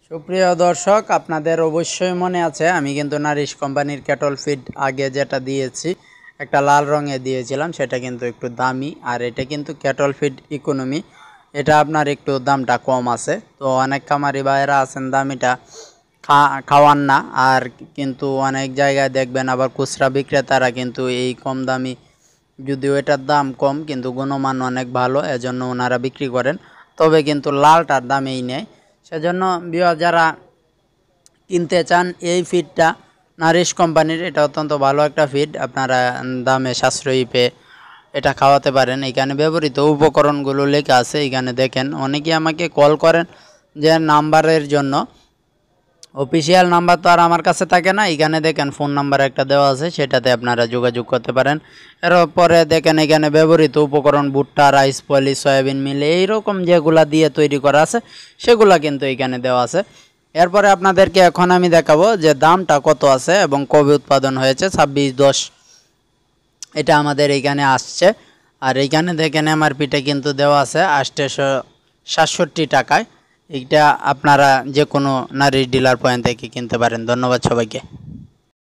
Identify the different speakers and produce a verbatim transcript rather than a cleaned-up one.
Speaker 1: সুপ্রিয় দর্শক, আপনাদের অবশ্যই মনে আছে আমি কিন্তু নারিশ কোম্পানির ক্যাটল ফিড আগে যেটা দিয়েছি একটা লাল রঙে দিয়েছিলাম, সেটা কিন্তু একটু দামি। আর এটা কিন্তু ক্যাটল ফিড ইকোনমি, এটা আপনার একটু দামটা কম আছে। তো অনেক খামারি ভাইয়েরা আছেন দামিটা খাওয়ান না, আর কিন্তু অনেক জায়গায় দেখবেন আবার খুচরা বিক্রেতারা কিন্তু এই কম দামি, যদিও এটার দাম কম কিন্তু গুণমান অনেক ভালো, এজন্য ওনারা বিক্রি করেন। তবে কিন্তু লালটার দামেই নেয়। সেজন্য যারা কিনতে চান এই ফিডটা নারিশ কোম্পানির, এটা অত্যন্ত ভালো একটা ফিড, আপনারা দামে সাশ্রয়ী পেয়ে এটা খাওয়াতে পারেন। এখানে ব্যবহৃত উপকরণগুলো লেখা আছে, এখানে দেখেন। অনেকে আমাকে কল করেন যে নাম্বারের জন্য, অফিসিয়াল নাম্বার তো আর আমার কাছে থাকে না। এখানে দেখেন ফোন নাম্বার একটা দেওয়া আছে, সেটাতে আপনারা যোগাযোগ করতে পারেন। এরপরে দেখেন এখানে ব্যবহৃত উপকরণ ভুট্টা, রাইস পলি, সয়াবিন মিলে এইরকম যেগুলা দিয়ে তৈরি করা আছে সেগুলা কিন্তু এখানে দেওয়া আছে। এরপরে আপনাদেরকে এখন আমি দেখাবো যে দামটা কত আছে এবং কবে উৎপাদন হয়েছে। ছাব্বিশ দশ এটা আমাদের এইখানে আসছে। আর এইখানে দেখেন এমআরপিটা কিন্তু দেওয়া আছে আটশোশো সাতষট্টি টাকায়। এইটা আপনারা যে কোনো নারিশ ডিলার পয়েন্ট থেকে কিনতে পারেন। ধন্যবাদ সবাইকে।